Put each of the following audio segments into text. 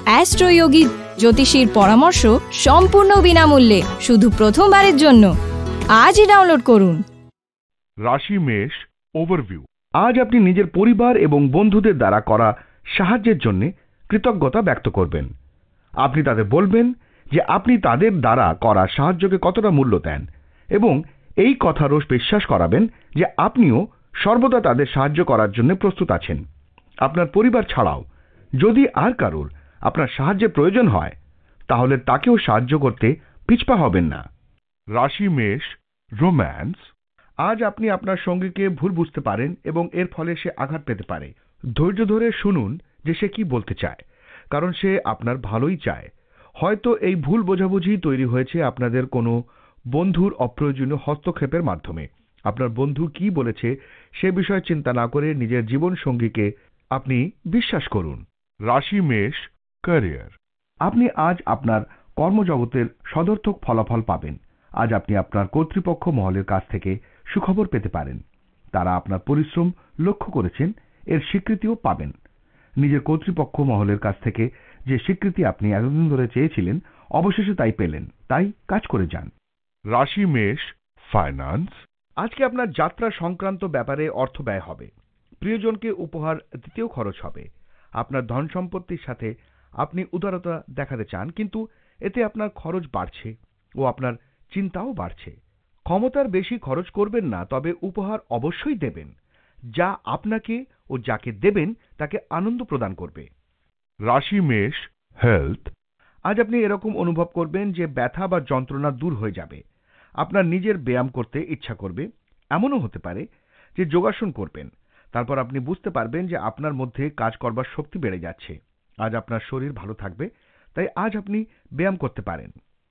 অ্যাস্ট্রোয়োগী জ্যোতিষীর পরামর্শ সম্পূর্ণ বিনামূল্যে শুধু প্রথমবারের জন্য আজই ডাউনলোড করুন। রাশি মেষ ওভারভিউ। আজ আপনি নিজের পরিবার এবং বন্ধুদের দ্বারা করা সাহায্যের জন্য কৃতজ্ঞতা ব্যক্ত করবেন। আপনি তাদের বলবেন যে আপনি তাদের দ্বারা করা সাহায্যকে কতটা মূল্য দেন এবং এই কথারও বিশ্বাস করাবেন যে আপনিও সর্বদা তাদের সাহায্য করার জন্য প্রস্তুত আছেন। আপনার পরিবার ছাড়াও যদি আর কারোর আপনার সাহায্যের প্রয়োজন হয় তাহলে তাকেও সাহায্য করতে পিছপা হবেন না। রাশি মেষ রোম্যান্স। আজ আপনি আপনার সঙ্গীকে ভুল বুঝতে পারেন এবং এর ফলে সে আঘাত পেতে পারে। ধৈর্য ধরে শুনুন যে সে কি বলতে চায়, কারণ সে আপনার ভালোই চায়। হয়তো এই ভুল বোঝাবুঝি তৈরি হয়েছে আপনাদের কোনো বন্ধুর অপ্রয়োজনীয় হস্তক্ষেপের মাধ্যমে। আপনার বন্ধু কি বলেছে সে বিষয়ে চিন্তা না করে নিজের জীবন সঙ্গীকে আপনি বিশ্বাস করুন। রাশি মেষ ক্যারিয়ার। আপনি আজ আপনার কর্মজগতের সদর্থক ফলাফল পাবেন। আজ আপনি আপনার কর্তৃপক্ষ মহলের কাছ থেকে সুখবর পেতে পারেন। তারা আপনার পরিশ্রম লক্ষ্য করেছেন, এর স্বীকৃতিও পাবেন। নিজের কর্তৃপক্ষ মহলের কাছ থেকে যে স্বীকৃতি আপনি এতদিন ধরে চেয়েছিলেন অবশেষে তাই পেলেন, তাই কাজ করে যান। রাশি মেষ ফাইন্যান্স। আজকে আপনার যাত্রা সংক্রান্ত ব্যাপারে অর্থ ব্যয় হবে। প্রিয়জনকে উপহার দিতেও খরচ হবে। আপনার ধন সম্পত্তির সাথে আপনি উদারতা দেখাতে চান, কিন্তু এতে আপনার খরচ বাড়ছে ও আপনার চিন্তাও বাড়ছে। ক্ষমতার বেশি খরচ করবেন না, তবে উপহার অবশ্যই দেবেন যা আপনাকে ও যাকে দেবেন তাকে আনন্দ প্রদান করবে। রাশি মেষ হেলথ। আজ আপনি এরকম অনুভব করবেন যে ব্যথা বা যন্ত্রণা দূর হয়ে যাবে। আপনার নিজের ব্যায়াম করতে ইচ্ছা করবে। এমনও হতে পারে যে যোগাসন করবেন, তারপর আপনি বুঝতে পারবেন যে আপনার মধ্যে কাজ করবার শক্তি বেড়ে যাচ্ছে। আজ আপনার শরীর ভালো থাকবে, তাই আজ আপনি ব্যায়াম করতে পারেন।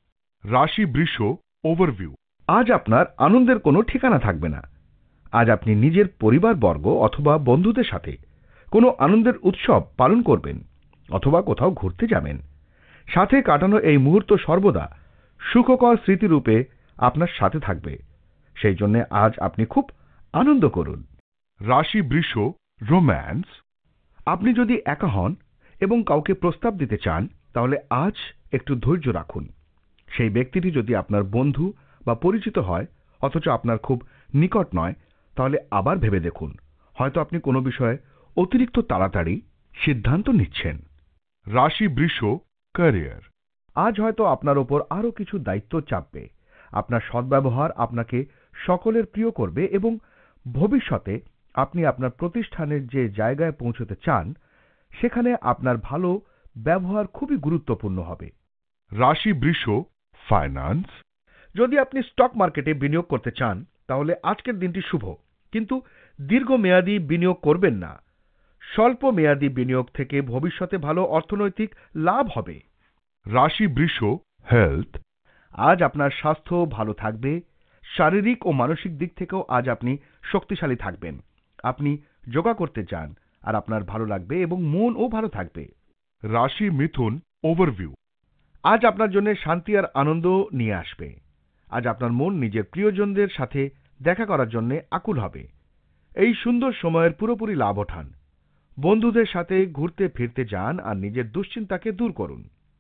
রাশি বৃষ ওভারভিউ। আজ আপনার আনন্দের কোনো ঠিকানা থাকবে না। আজ আপনি নিজের পরিবারবর্গ অথবা বন্ধুদের সাথে কোনো আনন্দের উৎসব পালন করবেন অথবা কোথাও ঘুরতে যাবেন। সাথে কাটানো এই মুহূর্ত সর্বদা সুখকর স্মৃতিরূপে আপনার সাথে থাকবে। সেই জন্য আজ আপনি খুব আনন্দ করুন। রাশি বৃষ রোম্যান্স। আপনি যদি একা হন এবং কাউকে প্রস্তাব দিতে চান তাহলে আজ একটু ধৈর্য রাখুন। সেই ব্যক্তিটি যদি আপনার বন্ধু বা পরিচিত হয় অথচ আপনার খুব নিকট নয়, তাহলে আবার ভেবে দেখুন। হয়তো আপনি কোনো বিষয়ে অতিরিক্ত তাড়াতাড়ি সিদ্ধান্ত নিচ্ছেন। রাশি বৃষ ক্যারিয়ার। আজ হয়তো আপনার ওপর আরো কিছু দায়িত্ব চাপবে। আপনার সদ্ব্যবহার আপনাকে সকলের প্রিয় করবে এবং ভবিষ্যতে আপনি আপনার প্রতিষ্ঠানের যে জায়গায় পৌঁছতে চান সেখানে আপনার ভালো ব্যবহার খুবই গুরুত্বপূর্ণ হবে। রাশি বৃষ ফাইন্যান্স। যদি আপনি স্টক মার্কেটে বিনিয়োগ করতে চান তাহলে আজকের দিনটি শুভ, কিন্তু দীর্ঘমেয়াদী বিনিয়োগ করবেন না। স্বল্প মেয়াদী বিনিয়োগ থেকে ভবিষ্যতে ভালো অর্থনৈতিক লাভ হবে। রাশি বৃষ হেলথ। আজ আপনার স্বাস্থ্য ভালো থাকবে। শারীরিক ও মানসিক দিক থেকেও আজ আপনি শক্তিশালী থাকবেন। আপনি যোগা করতে চান আর আপনার ভালো লাগবে এবং মনও ভালো থাকবে। রাশি মিথুন ওভারভিউ। আজ আপনার জন্য শান্তি আর আনন্দ নিয়ে আসবে। আজ আপনার মন নিজের প্রিয়জনদের সাথে দেখা করার জন্য আকুল হবে। এই সুন্দর সময়ের পুরোপুরি লাভ ওঠান। বন্ধুদের সাথে ঘুরতে ফিরতে যান আর নিজের দুশ্চিন্তাকে দূর করুন।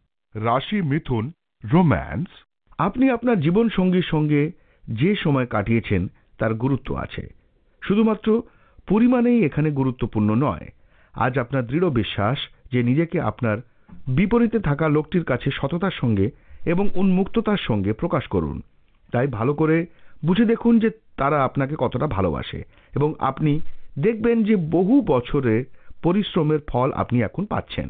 রাশি মিথুন রোম্যান্স। আপনি আপনার জীবন সঙ্গীর সঙ্গে যে সময় কাটিয়েছেন তার গুরুত্ব আছে। শুধুমাত্র পরিমাণেই এখানে গুরুত্বপূর্ণ নয়। আজ আপনার দৃঢ় বিশ্বাস যে নিজেকে আপনার বিপরীতে থাকা লোকটির কাছে সততার সঙ্গে এবং উন্মুক্ততার সঙ্গে প্রকাশ করুন। তাই ভালো করে বুঝে দেখুন যে তারা আপনাকে কতটা ভালোবাসে এবং আপনি দেখবেন যে বহু বছরের পরিশ্রমের ফল আপনি এখন পাচ্ছেন।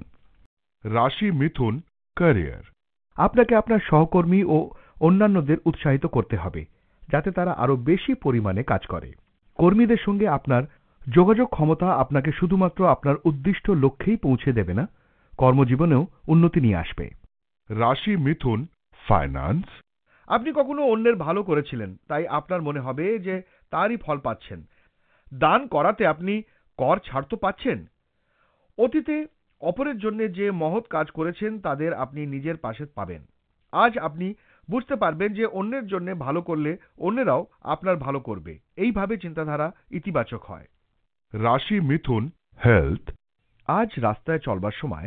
রাশি মিথুন ক্যারিয়ার। আপনাকে আপনার সহকর্মী ও অন্যান্যদের উৎসাহিত করতে হবে যাতে তারা আরো বেশি পরিমাণে কাজ করে। কর্মীদের সঙ্গে আপনার যোগাযোগ ক্ষমতা আপনাকে শুধুমাত্র আপনার উদ্দিষ্ট লক্ষ্যেই পৌঁছে দেবে না, কর্মজীবনেও উন্নতি নিয়ে আসবে। রাশি মিথুন ফাইন্যান্স। আপনি কখনো অন্যের ভালো করেছিলেন, তাই আপনার মনে হবে যে তারই ফল পাচ্ছেন। দান করাতে আপনি কর ছাড় তো পাচ্ছেন। অতীতে অপরের জন্য যে মহৎ কাজ করেছেন তাদের আপনি নিজের পাশে পাবেন। আজ আপনি বুঝতে পারবেন যে অন্যের জন্য ভালো করলে অন্যেরাও আপনার ভালো করবে। এইভাবে চিন্তাধারা ইতিবাচক হয়। রাশি মিথুন হেলথ। আজ রাস্তায় চলবার সময়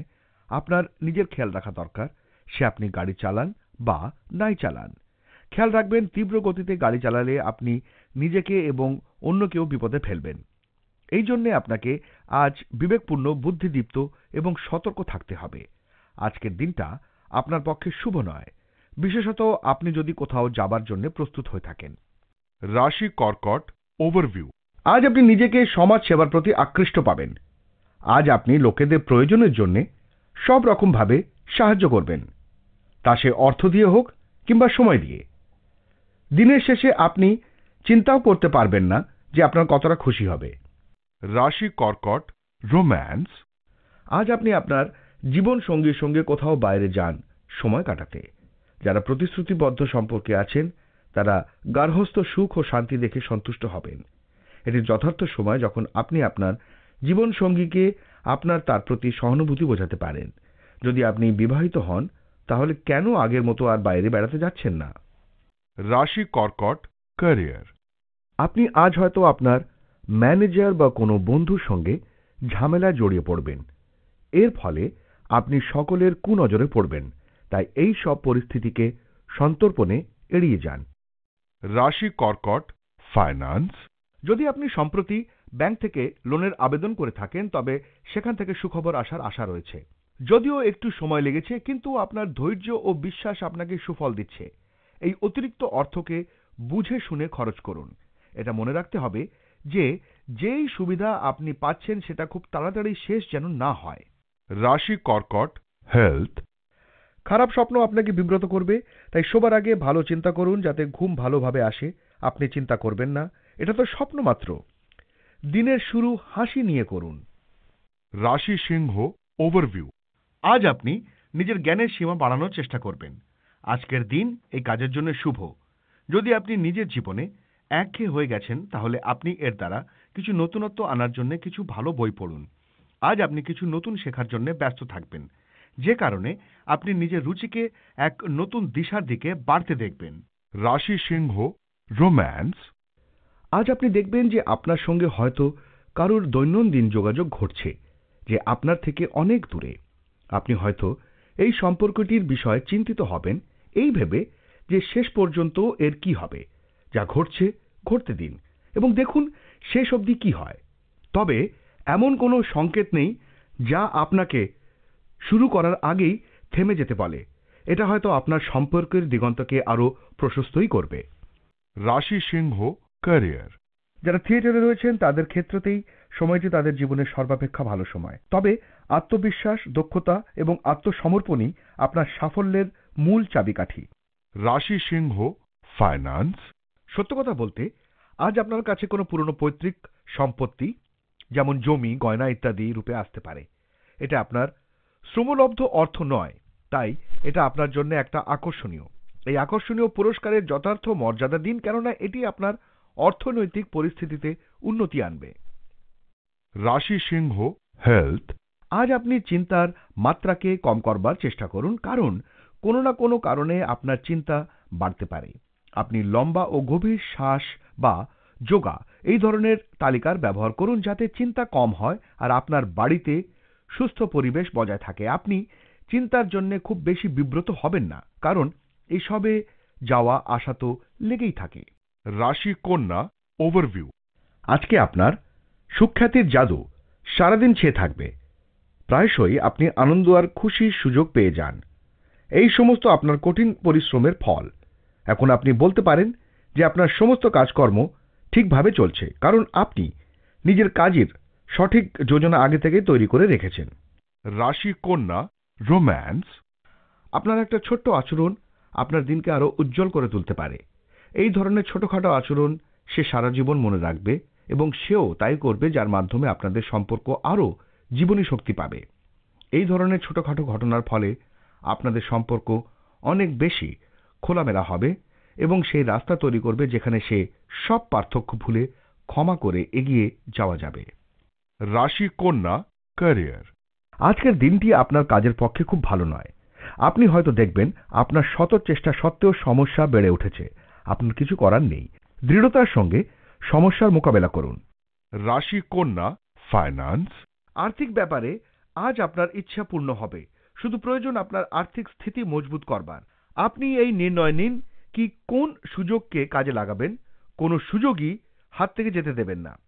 আপনার নিজের খেয়াল রাখা দরকার, সে আপনি গাড়ি চালান বা নাই চালান। খেয়াল রাখবেন, তীব্র গতিতে গাড়ি চালালে আপনি নিজেকে এবং অন্যকেও বিপদে ফেলবেন। এই জন্যে আপনাকে আজ বিবেকপূর্ণ, বুদ্ধিদীপ্ত এবং সতর্ক থাকতে হবে। আজকের দিনটা আপনার পক্ষে শুভ নয়, বিশেষত আপনি যদি কোথাও যাবার জন্য প্রস্তুত হয়ে থাকেন। রাশি কর্কট ওভারভিউ। আজ আপনি নিজেকে সমাজ সেবার প্রতি আকৃষ্ট পাবেন। আজ আপনি লোকেদের প্রয়োজনের জন্য সব রকম ভাবে সাহায্য করবেন, তা সে অর্থ দিয়ে হোক কিংবা সময় দিয়ে। দিনের শেষে আপনি চিন্তাও করতে পারবেন না যে আপনার কতটা খুশি হবে। রাশি কর্কট রোম্যান্স। আজ আপনি আপনার জীবন সঙ্গীর সঙ্গে কোথাও বাইরে যান সময় কাটাতে। যারা প্রতিশ্রুতিবদ্ধ সম্পর্কে আছেন তারা গার্হস্থ সুখ ও শান্তি দেখে সন্তুষ্ট হবেন। এটি যথার্থ সময় যখন আপনি আপনার জীবন সঙ্গীকে তার প্রতি সহানুভূতি বোঝাতে পারেন। যদি আপনি বিবাহিত হন তাহলে কেন আগের মতো আর বাইরে বেড়াতে যাচ্ছেন না? রাশি কর্কট ক্যারিয়ার। আপনি আজ হয়তো আপনার ম্যানেজার বা কোনো বন্ধুর সঙ্গে ঝামেলায় জড়িয়ে পড়বেন। এর ফলে আপনি সকলের কুনজরে পড়বেন, তাই এই সব পরিস্থিতিকে সন্তর্পণে এড়িয়ে যান। রাশি কর্কট ফাইন্যান্স। যদি আপনি সম্প্রতি ব্যাংক থেকে লোনের আবেদন করে থাকেন তবে সেখান থেকে সুখবর আসার আশা রয়েছে। যদিও একটু সময় লেগেছে, কিন্তু আপনার ধৈর্য ও বিশ্বাস আপনাকে সুফল দিচ্ছে। এই অতিরিক্ত অর্থকে বুঝে শুনে খরচ করুন। এটা মনে রাখতে হবে যে যেই সুবিধা আপনি পাচ্ছেন সেটা খুব তাড়াতাড়ি শেষ যেন না হয়। রাশি কর্কট হেলথ। খারাপ স্বপ্ন আপনাকে বিব্রত করবে, তাই শোবার আগে ভালো চিন্তা করুন যাতে ঘুম ভালোভাবে আসে। আপনি চিন্তা করবেন না, এটা তো স্বপ্ন মাত্র। দিনের শুরু হাসি নিয়ে করুন। রাশি সিংহ ওভারভিউ। আজ আপনি নিজের জ্ঞানের সীমা বাড়ানোর চেষ্টা করবেন। আজকের দিন এই কাজের জন্য শুভ। যদি আপনি নিজের জীবনে একঘেয়ে হয়ে গেছেন তাহলে আপনি এর দ্বারা কিছু নতুনত্ব আনার জন্য কিছু ভালো বই পড়ুন। আজ আপনি কিছু নতুন শেখার জন্য ব্যস্ত থাকবেন, যে কারণে আপনি নিজের রুচিকে এক নতুন দিশার দিকে বাড়তে দেখবেন। রাশি সিংহ রোম্যান্স। আজ আপনি দেখবেন যে আপনার সঙ্গে হয়তো কারোর দৈনন্দিন যোগাযোগ ঘটছে যে আপনার থেকে অনেক দূরে। আপনি হয়তো এই সম্পর্কটির বিষয়ে চিন্তিত হবেন এই ভেবে যে শেষ পর্যন্ত এর কি হবে। যা ঘটছে ঘটতে দিন এবং দেখুন শেষ অবধি কি হয়। তবে এমন কোনো সংকেত নেই যা আপনাকে শুরু করার আগেই থেমে যেতে বলে। এটা হয়তো আপনার সম্পর্কের দিগন্তকে আরো প্রশস্তই করবে। রাশি সিংহ ক্যারিয়ার। যারা থিয়েটারে রয়েছেন তাদের ক্ষেত্রতেই সময়টি তাদের জীবনের সর্বাপেক্ষা ভালো সময়। তবে আত্মবিশ্বাস, দক্ষতা এবং আত্মসমর্পণই আপনার সাফল্যের মূল চাবিকাঠি। রাশি সিংহ ফাইন্যান্স। সত্য কথা বলতে আজ আপনার কাছে কোনো পুরনো পৈতৃক সম্পত্তি যেমন জমি, গয়না ইত্যাদি রূপে আসতে পারে। এটা আপনার শ্রমলব্ধ অর্থ নয়, তাই এটা আপনার জন্য একটা আকর্ষণীয়। এই আকর্ষণীয় পুরস্কারের যথার্থ মর্যাদা দিন, কেননা এটি আপনার অর্থনৈতিক পরিস্থিতিতে উন্নতি আনবে। রাশি সিংহ হেলথ। আজ আপনি চিন্তার মাত্রাকে কম করবার চেষ্টা করুন, কারণ কোনো না কোনো কারণে আপনার চিন্তা বাড়তে পারে। আপনি লম্বা ও গভীর শ্বাস বা যোগা এই ধরনের তালিকার ব্যবহার করুন যাতে চিন্তা কম হয় আর আপনার বাড়িতে সুস্থ পরিবেশ বজায় থাকে। আপনি চিন্তার জন্য খুব বেশি বিব্রত হবেন না, কারণ এসবে যাওয়া আসা তো লেগেই থাকে। রাশি কন্যা ওভারভিউ। আজকে আপনার সুখ্যাতির জাদু সারাদিন ছেয়ে থাকবে। প্রায়শই আপনি আনন্দ আর খুশির সুযোগ পেয়ে যান। এই সমস্ত আপনার কঠিন পরিশ্রমের ফল। এখন আপনি বলতে পারেন যে আপনার সমস্ত কাজকর্ম ঠিকভাবে চলছে, কারণ আপনি নিজের কাজের সঠিক যোজনা আগে থেকে তৈরি করে রেখেছেন। রাশি কন্যা রোম্যান্স। আপনার একটা ছোট্ট আচরণ আপনার দিনকে আরো উজ্জ্বল করে তুলতে পারে। এই ধরনের ছোটখাটো আচরণ সে সারা জীবন মনে রাখবে এবং সেও তাই করবে, যার মাধ্যমে আপনাদের সম্পর্ক আরো জীবনী শক্তি পাবে। এই ধরনের ছোটখাটো ঘটনার ফলে আপনাদের সম্পর্ক অনেক বেশি খোলামেলা হবে এবং সেই রাস্তা তৈরি করবে যেখানে সে সব পার্থক্য ভুলে ক্ষমা করে এগিয়ে যাওয়া যাবে। রাশি কন্যা ক্যারিয়ার। আজকের দিনটি আপনার কাজের পক্ষে খুব ভালো নয়। আপনি হয়তো দেখবেন আপনার শত চেষ্টা সত্ত্বেও সমস্যা বেড়ে উঠেছে। আপনার কিছু করার নেই। দৃঢ়তার সঙ্গে সমস্যার মোকাবেলা করুন। রাশি কন্যা ফাইন্যান্স। আর্থিক ব্যাপারে আজ আপনার ইচ্ছা পূর্ণ হবে। শুধু প্রয়োজন আপনার আর্থিক স্থিতি মজবুত করবার। আপনি এই নির্ণয় নিন কি কোন সুযোগকে কাজে লাগাবেন, কোনো সুযোগই হাত থেকে যেতে দেবেন না।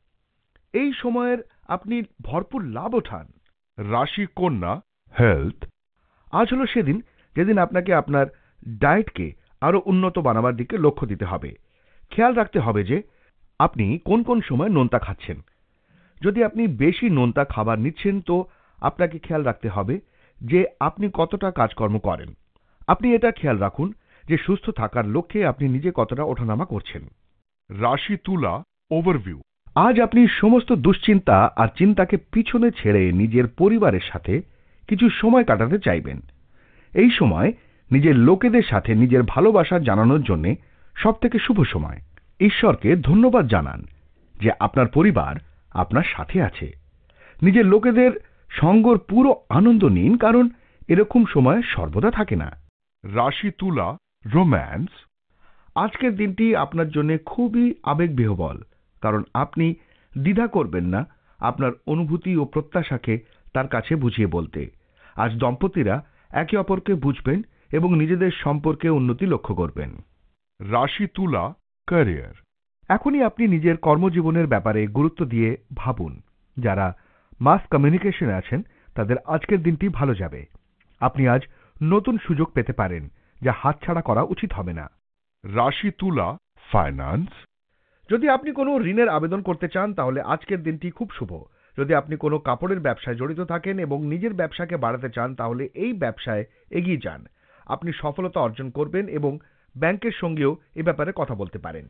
এই সময়ের আপনি ভরপুর লাভ ওঠান। রাশি কন্যা, হেলথ। আজ হলো সেদিন যেদিন আপনাকে আপনার ডায়েটকে আরো উন্নত বানাবার দিকে লক্ষ্য দিতে হবে। খেয়াল রাখতে হবে যে আপনি কোন কোন সময় নোনতা খাচ্ছেন। যদি আপনি বেশি নোনতা খাবার নিচ্ছেন তো আপনাকে খেয়াল রাখতে হবে যে আপনি কতটা কাজকর্ম করেন। আপনি এটা খেয়াল রাখুন যে সুস্থ থাকার লক্ষ্যে আপনি নিজে কতটা ওঠানামা করছেন। রাশি তুলা, ওভারভিউ। আজ আপনি সমস্ত দুশ্চিন্তা আর চিন্তাকে পিছনে ছেড়ে নিজের পরিবারের সাথে কিছু সময় কাটাতে চাইবেন। এই সময় নিজের লোকেদের সাথে নিজের ভালোবাসা জানানোর জন্য সবথেকে শুভ সময়। ঈশ্বরকে ধন্যবাদ জানান যে আপনার পরিবার আপনার সাথে আছে। নিজের লোকেদের সঙ্গর পুরো আনন্দ নিন, কারণ এরকম সময় সর্বদা থাকে না। রাশি তুলা, রোম্যান্স। আজকের দিনটি আপনার জন্য খুবই আবেগবিহ্বল, কারণ আপনি দ্বিধা করবেন না আপনার অনুভূতি ও প্রত্যাশাকে তার কাছে বুঝিয়ে বলতে। আজ দম্পতিরা একে অপরকে বুঝবেন এবং নিজেদের সম্পর্কে উন্নতি লক্ষ্য করবেন। রাশি তুলা, ক্যারিয়ার। এখনই আপনি নিজের কর্মজীবনের ব্যাপারে গুরুত্ব দিয়ে ভাবুন। যারা মাস কমিউনিকেশনে আছেন তাদের আজকের দিনটি ভালো যাবে। আপনি আজ নতুন সুযোগ পেতে পারেন, যা হাতছাড়া করা উচিত হবে না। রাশি তুলা, ফাইন্যান্স। যদি আপনি কোনো ঋণের আবেদন করতে চান তাহলে আজকের দিনটি খুব শুভ। যদি আপনি কোনো কাপড়ের ব্যবসায় জড়িত থাকেন এবং নিজের ব্যবসাকে বাড়াতে চান তাহলে এই ব্যবসায় এগিয়ে যান। আপনি সফলতা অর্জন করবেন এবং ব্যাংকের সঙ্গেও এ ব্যাপারে কথা বলতে পারেন।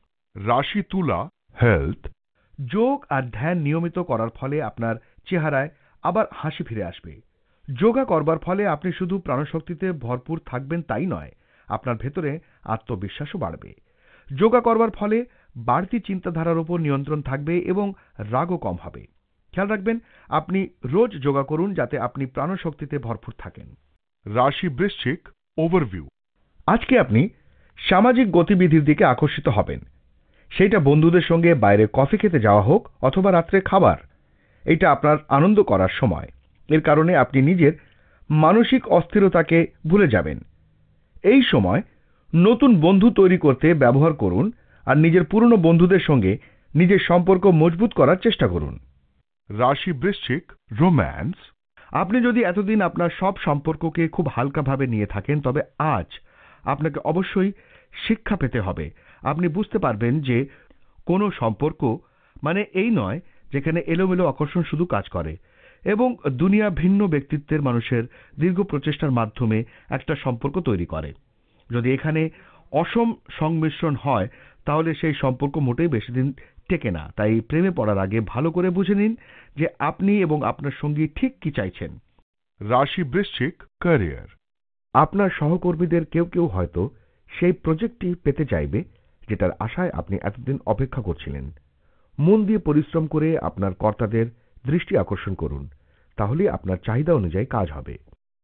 রাশি তুলা, হেলথ। যোগ আর ধ্যান নিয়মিত করার ফলে আপনার চেহারায় আবার হাসি ফিরে আসবে। যোগা করবার ফলে আপনি শুধু প্রাণশক্তিতে ভরপুর থাকবেন তাই নয়, আপনার ভেতরে আত্মবিশ্বাসও বাড়বে। যোগা করবার ফলে বাড়তি চিন্তাধারার উপর নিয়ন্ত্রণ থাকবে এবং রাগও কম হবে। খেয়াল রাখবেন আপনি রোজ যোগা করুন যাতে আপনি প্রাণশক্তিতে ভরপুর থাকেন। রাশি বৃশ্চিক, ওভারভিউ। আজকে আপনি সামাজিক গতিবিধির দিকে আকর্ষিত হবেন। সেইটা বন্ধুদের সঙ্গে বাইরে কফি খেতে যাওয়া হোক অথবা রাত্রে খাবার। এটা আপনার আনন্দ করার সময়। এর কারণে আপনি নিজের মানসিক অস্থিরতাকে ভুলে যাবেন। এই সময় নতুন বন্ধু তৈরি করতে ব্যবহার করুন আর নিজের পুরনো বন্ধুদের সঙ্গে নিজের সম্পর্ক মজবুত করার চেষ্টা করুন। রাশি বৃশ্চিক, রোম্যান্স। আপনি যদি এতদিন আপনার সব সম্পর্ককে খুব হালকাভাবে নিয়ে থাকেন তবে আজ আপনাকে অবশ্যই শিক্ষা পেতে হবে। আপনি বুঝতে পারবেন যে কোনো সম্পর্ক মানে এই নয় যেখানে এলোমেলো আকর্ষণ শুধু কাজ করে এবং দুনিয়া ভিন্ন ব্যক্তিত্বের মানুষের দীর্ঘ প্রচেষ্টার মাধ্যমে একটা সম্পর্ক তৈরি করে। যদি এখানে অসম সংমিশ্রণ হয় তাহলে সেই সম্পর্ক মোটেই বেশি দিন টেকে না। তাই প্রেমে পড়ার আগে ভালো করে বুঝে নিন যে আপনি এবং আপনার সঙ্গী ঠিক কি চাইছেন। রাশি বৃশ্চিক, ক্যারিয়ার। আপনার সহকর্মীদের কেউ কেউ হয়তো সেই প্রজেক্টটি পেতে চাইবে যেটার আশায় আপনি এতদিন অপেক্ষা করছিলেন। মন দিয়ে পরিশ্রম করে আপনার কর্তাদের দৃষ্টি আকর্ষণ করুন, তাহলে আপনার চাহিদা অনুযায়ী কাজ হবে।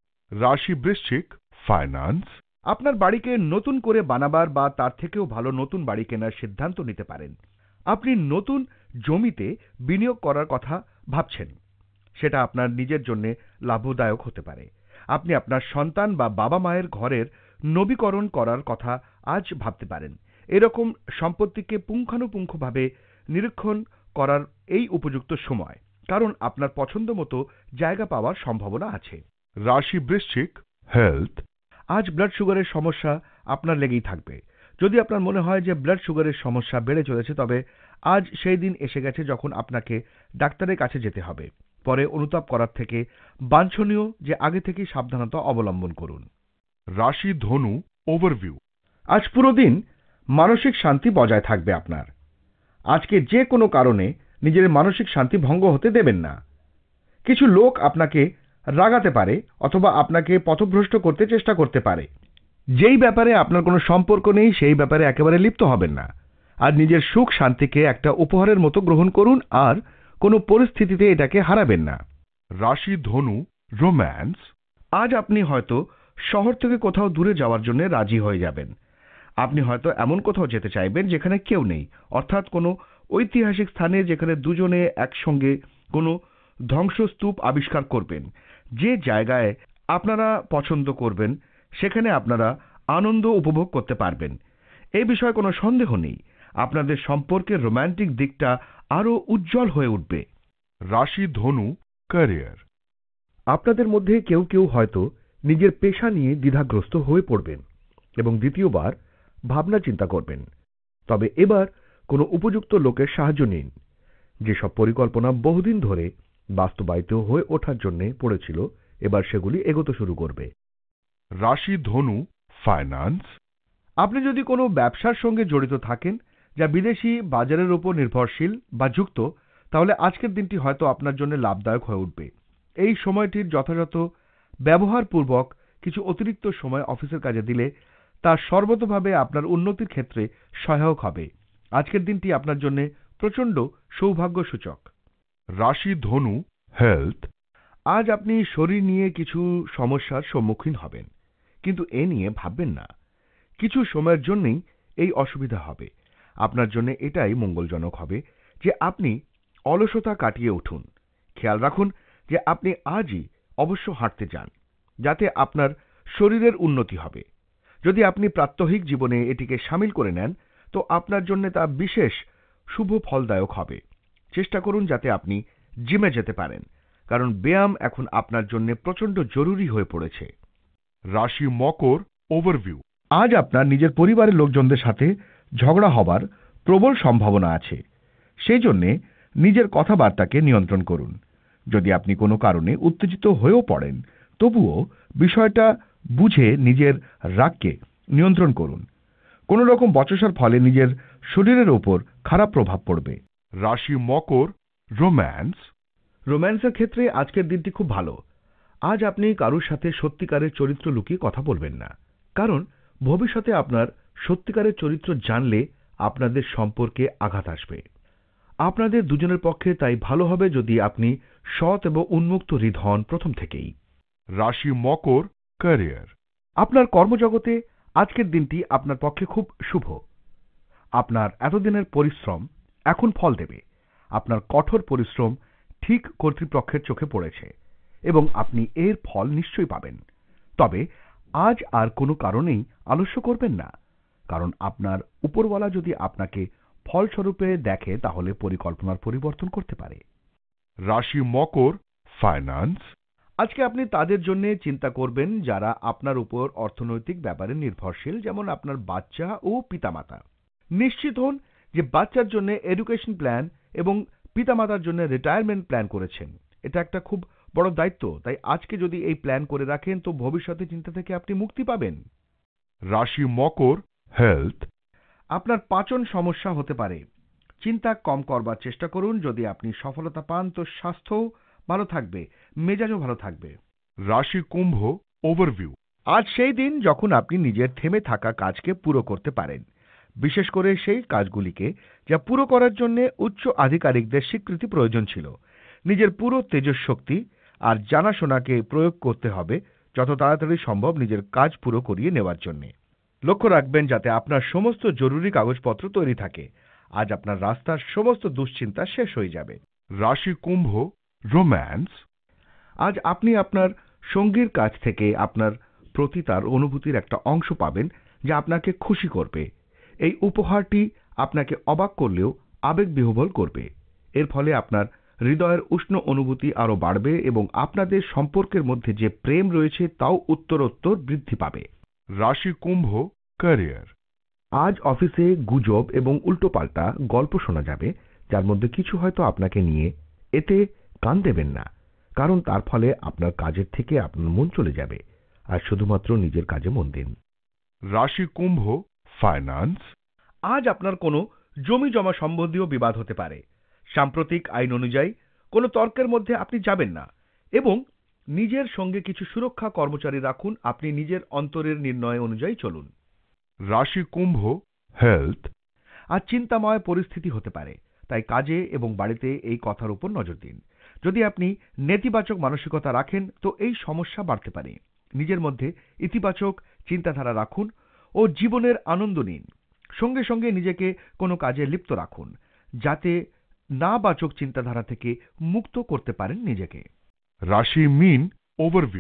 রাশি বৃশ্চিক, ফাইন্যান্স। আপনার বাড়িকে নতুন করে বানাবার বা তার থেকেও ভালো নতুন বাড়ি কেনার সিদ্ধান্ত নিতে পারেন। আপনি নতুন জমিতে বিনিয়োগ করার কথা ভাবছেন। সেটা আপনার নিজের জন্য লাভদায়ক হতে পারে। আপনি আপনার সন্তান বা বাবা মায়ের ঘরের নবীকরণ করার কথা আজ ভাবতে পারেন। এরকম সম্পত্তিকে পুঙ্খানুপুঙ্খভাবে নিরীক্ষণ করার এই উপযুক্ত সময়, কারণ আপনার পছন্দ মতো জায়গা পাওয়ার সম্ভাবনা আছে। রাশি বৃশ্চিক, হেলথ। আজ ব্লাড সুগারের সমস্যা আপনার লেগেই থাকবে। যদি আপনার মনে হয় যে ব্লাড সুগারের সমস্যা বেড়ে চলেছে তবে আজ সেই দিন এসে গেছে যখন আপনাকে ডাক্তারের কাছে যেতে হবে। পরে অনুতাপ করার থেকে বাঞ্ছনীয় যে আগে থেকেই সাবধানতা অবলম্বন করুন। রাশি ধনু, ওভারভিউ। আজ পুরো দিন মানসিক শান্তি বজায় থাকবে আপনার। আজকে যে কোনো কারণে নিজের মানসিক শান্তি ভঙ্গ হতে দেবেন না। কিছু লোক আপনাকে রাগাতে পারে অথবা আপনাকে পথভ্রষ্ট করতে চেষ্টা করতে পারে। যেই ব্যাপারে আপনার কোনো সম্পর্ক নেই সেই ব্যাপারে একেবারে লিপ্ত হবেন না। আর নিজের সুখ শান্তিকে একটা উপহারের মতো গ্রহণ করুন আর কোনো পরিস্থিতিতে এটাকে হারাবেন না। রাশি ধনু, রোম্যান্স। আজ আপনি হয়তো শহর থেকে কোথাও দূরে যাওয়ার জন্য রাজি হয়ে যাবেন। আপনি হয়তো এমন কোথাও যেতে চাইবেন যেখানে কেউ নেই, অর্থাৎ কোনো ঐতিহাসিক স্থানে যেখানে দুজনে একসঙ্গে কোনো ধ্বংসস্তূপ আবিষ্কার করবেন। যে জায়গায় আপনারা পছন্দ করবেন সেখানে আপনারা আনন্দ উপভোগ করতে পারবেন। এই বিষয়ে কোনো সন্দেহ নেই। আপনাদের সম্পর্কের রোম্যান্টিক দিকটা আরো উজ্জ্বল হয়ে উঠবে। রাশি ধনু, ক্যারিয়ার। আপনাদের মধ্যে কেউ কেউ হয়তো নিজের পেশা নিয়ে দ্বিধাগ্রস্ত হয়ে পড়বেন এবং দ্বিতীয়বার ভাবনা চিন্তা করবেন। তবে এবার কোনো উপযুক্ত লোকের সাহায্য নিন। যেসব পরিকল্পনা বহুদিন ধরে বাস্তবায়িত হয়ে ওঠার জন্য পড়েছিল, এবার সেগুলি এগোতে শুরু করবে। রাশি ধনু, ফাইন্যান্স। আপনি যদি কোনো ব্যবসার সঙ্গে জড়িত থাকেন যা বিদেশি বাজারের উপর নির্ভরশীল বা যুক্ত, তাহলে আজকের দিনটি হয়তো আপনার জন্য লাভদায়ক হয়ে উঠবে। এই সময়টির যথাযথ ব্যবহারপূর্বক কিছু অতিরিক্ত সময় অফিসের কাজে দিলে তা সর্বতোভাবে আপনার উন্নতির ক্ষেত্রে সহায়ক হবে। আজকের দিনটি আপনার জন্য প্রচণ্ড সৌভাগ্যসূচক। রাশি ধনু, হেলথ। আজ আপনি শরীর নিয়ে কিছু সমস্যার সম্মুখীন হবেন, কিন্তু এ নিয়ে ভাববেন না। কিছু সময়ের জন্যই এই অসুবিধা হবে। আপনার জন্য এটাই মঙ্গলজনক হবে যে আপনি অলসতা কাটিয়ে উঠুন। খেয়াল রাখুন যে আপনি আজই অবশ্য হাঁটতে যান, যাতে আপনার শরীরের উন্নতি হবে। যদি আপনি প্রাত্যহিক জীবনে এটিকে শামিল করে নেন, তো আপনার জন্য তা বিশেষ শুভ ফলদায়ক হবে। চেষ্টা করুন যাতে আপনি জিমে যেতে পারেন, কারণ ব্যায়াম এখন আপনার জন্য প্রচণ্ড জরুরি হয়ে পড়েছে। রাশি মকর, ওভারভিউ। আজ আপনার নিজের পরিবারের লোকজনদের সাথে ঝগড়া হবার প্রবল সম্ভাবনা আছে। সেই জন্যে নিজের কথাবার্তাকে নিয়ন্ত্রণ করুন। যদি আপনি কোনো কারণে উত্তেজিত হয়েও পড়েন, তবুও বিষয়টা বুঝে নিজের রাগকে নিয়ন্ত্রণ করুন। কোনো রকম বচসার ফলে নিজের শরীরের ওপর খারাপ প্রভাব পড়বে। রাশি মকর, রোম্যান্স। রোম্যান্সের ক্ষেত্রে আজকের দিনটি খুব ভালো। আজ আপনি কারোর সাথে সত্যিকারের চরিত্র লুকিয়ে কথা বলবেন না, কারণ ভবিষ্যতে আপনার সত্যিকারের চরিত্র জানলে আপনাদের সম্পর্কে আঘাত আসবে। আপনাদের দুজনের পক্ষে তাই ভালো হবে যদি আপনি সৎ এবং উন্মুক্ত হৃদ হন প্রথম থেকেই। রাশি মকর, ক্যারিয়ার। আপনার কর্মজগতে আজকের দিনটি আপনার পক্ষে খুব শুভ। আপনার এতদিনের পরিশ্রম এখন ফল দেবে। আপনার কঠোর পরিশ্রম ঠিক কর্তৃপক্ষের চোখে পড়েছে এবং আপনি এর ফল নিশ্চয়ই পাবেন। তবে আজ আর কোনো কারণেই আলস্য করবেন না, কারণ আপনার উপরওয়ালা যদি আপনাকে ফলস্বরূপে দেখে তাহলে পরিকল্পনার পরিবর্তন করতে পারে। রাশি মকর, ফাইন্যান্স। আজকে আপনি তাদের জন্য চিন্তা করবেন যারা আপনার উপর অর্থনৈতিক ব্যাপারে নির্ভরশীল, যেমন আপনার বাচ্চা ও পিতামাতা। নিশ্চিত হন যে বাচ্চার জন্য এডুকেশন প্ল্যান এবং পিতামাতার জন্য রিটায়ারমেন্ট প্ল্যান করেছেন। এটা একটা খুব বড় দায়িত্ব, তাই আজকে যদি এই প্ল্যান করে রাখেন তো ভবিষ্যতে চিন্তা থেকে আপনি মুক্তি পাবেন। রাশি মকর, হেলথ। আপনার পাচন সমস্যা হতে পারে। চিন্তা কম করবার চেষ্টা করুন। যদি আপনি সফলতা পান তো স্বাস্থ্যও ভালো থাকবে, মেজাজও ভালো থাকবে। রাশি কুম্ভ, ওভারভিউ। আজ সেই দিন যখন আপনি নিজের থেমে থাকা কাজকে পুরো করতে পারেন, বিশেষ করে সেই কাজগুলিকে যা পুরো করার জন্য উচ্চ আধিকারিকদের স্বীকৃতি প্রয়োজন ছিল। নিজের পুরো তেজস্শক্তি আর জানাশোনাকে প্রয়োগ করতে হবে যত তাড়াতাড়ি সম্ভব নিজের কাজ পুরো করিয়ে নেওয়ার জন্য। লক্ষ্য রাখবেন যাতে আপনার সমস্ত জরুরি কাগজপত্র তৈরি থাকে। আজ আপনার রাস্তার সমস্ত দুশ্চিন্তা শেষ হয়ে যাবে। রাশি কুম্ভ, রোম্যান্স। আজ আপনি আপনার সঙ্গীর কাছ থেকে আপনার প্রতি তার অনুভূতির একটা অংশ পাবেন যা আপনাকে খুশি করবে। এই উপহারটি আপনাকে অবাক করলেও আবেগবিহ্বল করবে। এর ফলে আপনার হৃদয়ের উষ্ণ অনুভূতি আরো বাড়বে এবং আপনাদের সম্পর্কের মধ্যে যে প্রেম রয়েছে তাও উত্তরোত্তর বৃদ্ধি পাবে। রাশি কুম্ভ, ক্যারিয়ার। আজ অফিসে গুজব এবং উল্টোপাল্টা গল্প শোনা যাবে, যার মধ্যে কিছু হয়তো আপনাকে নিয়ে। এতে কান দেবেন না, কারণ তার ফলে আপনার কাজের থেকে আপনার মন চলে যাবে। আর শুধুমাত্র নিজের কাজে মন দিন। রাশি কুম্ভ, ফাইন্যান্স। আজ আপনার কোনো জমি জমা সম্বন্ধীয় বিবাদ হতে পারে। সাম্প্রতিক আইন অনুযায়ী কোনো তর্কের মধ্যে আপনি যাবেন না এবং নিজের সঙ্গে কিছু সুরক্ষা কর্মচারী রাখুন। আপনি নিজের অন্তরের নির্ণয় অনুযায়ী চলুন। রাশি কুম্ভ, হেলথ। আজ চিন্তাময় পরিস্থিতি হতে পারে, তাই কাজে এবং বাড়িতে এই কথার উপর নজর দিন। যদি আপনি নেতিবাচক মানসিকতা রাখেন তো এই সমস্যা বাড়তে পারে। নিজের মধ্যে ইতিবাচক চিন্তাধারা রাখুন ও জীবনের আনন্দ নিন। সঙ্গে সঙ্গে নিজেকে কোনো কাজে লিপ্ত রাখুন, যাতে নাবাচক চিন্তাধারা থেকে মুক্ত করতে পারেন নিজেকে। রাশি মীন, ওভারভিউ।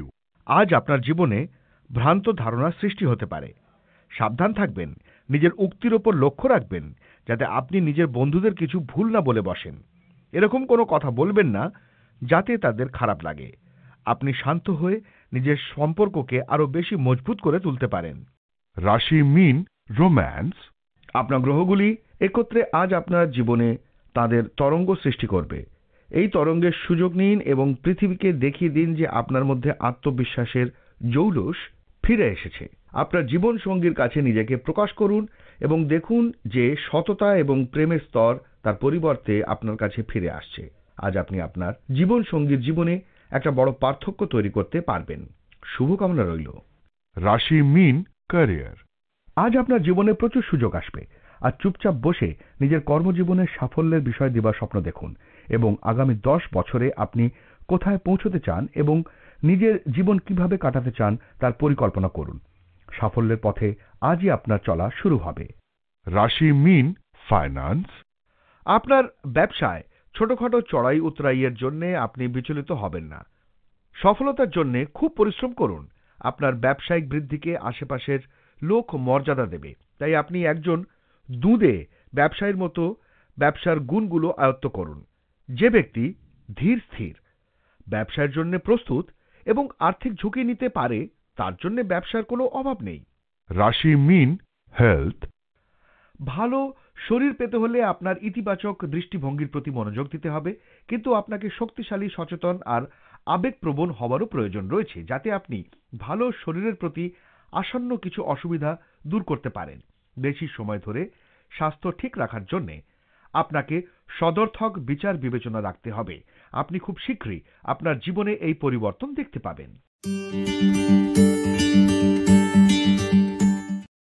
আজ আপনার জীবনে ভ্রান্ত ধারণার সৃষ্টি হতে পারে। সাবধান থাকবেন, নিজের উক্তির ওপর লক্ষ্য রাখবেন যাতে আপনি নিজের বন্ধুদের কিছু ভুল না বলে বসেন। এরকম কোনো কথা বলবেন না যাতে তাদের খারাপ লাগে। আপনি শান্ত হয়ে নিজের সম্পর্ককে আরো বেশি মজবুত করে তুলতে পারেন। রাশি মীন, রোম্যান্স। আপনার গ্রহগুলি একত্রে আজ আপনার জীবনে তাদের তরঙ্গ সৃষ্টি করবে। এই তরঙ্গের সুযোগ নিন এবং পৃথিবীকে দেখিয়ে দিন যে আপনার মধ্যে আত্মবিশ্বাসের জৌলুস ফিরে এসেছে। আপনার জীবন সঙ্গীর কাছে নিজেকে প্রকাশ করুন এবং দেখুন যে সততা এবং প্রেমের স্তর তার পরিবর্তে আপনার কাছে ফিরে আসছে। আজ আপনি আপনার জীবন সঙ্গীর জীবনে একটা বড় পার্থক্য তৈরি করতে পারবেন। শুভকামনা রইল। রাশি মীন, ক্যারিয়ার। আজ আপনার জীবনে প্রচুর সুযোগ আসবে। আর চুপচাপ বসে নিজের কর্মজীবনের সাফল্যের বিষয় দেবার স্বপ্ন দেখুন এবং আগামী 10 বছরে আপনি কোথায় পৌঁছতে চান এবং নিজের জীবন কিভাবে কাটাতে চান তার পরিকল্পনা করুন। সাফল্যের পথে আজই আপনার চলা শুরু হবে। রাশি মীন, ফাইন্যান্স। আপনার ব্যবসায় ছোটখাটো চড়াই উতরাইয়ের জন্য আপনি বিচলিত হবেন না। সফলতার জন্য খুব পরিশ্রম করুন। আপনার ব্যবসায়িক বৃদ্ধিকে আশেপাশের লোক মর্যাদা দেবে, তাই আপনি একজন দুঁদে ব্যবসায়ীর মতো ব্যবসার গুণগুলো আয়ত্ত করুন। যে ব্যক্তি ধীর স্থির, ব্যবসার জন্য প্রস্তুত এবং আর্থিক ঝুঁকি নিতে পারে তার জন্য ব্যবসার কোনো অভাব নেই। রাশি মীন, হেলথ। ভালো শরীর পেতে হলে আপনার ইতিবাচক দৃষ্টিভঙ্গির প্রতি মনোযোগ দিতে হবে, কিন্তু আপনাকে শক্তিশালী, সচেতন আর আবেগপ্রবণ হওয়ারও প্রয়োজন রয়েছে যাতে আপনি ভালো শরীরের প্রতি আসন্ন কিছু অসুবিধা দূর করতে পারেন। বেশি সময় ধরে স্বাস্থ্য ঠিক রাখার জন্য আপনাকে সদর্থক বিচার বিবেচনা রাখতে হবে। আপনি খুব শীঘ্রই আপনার জীবনে এই পরিবর্তন দেখতে পাবেন।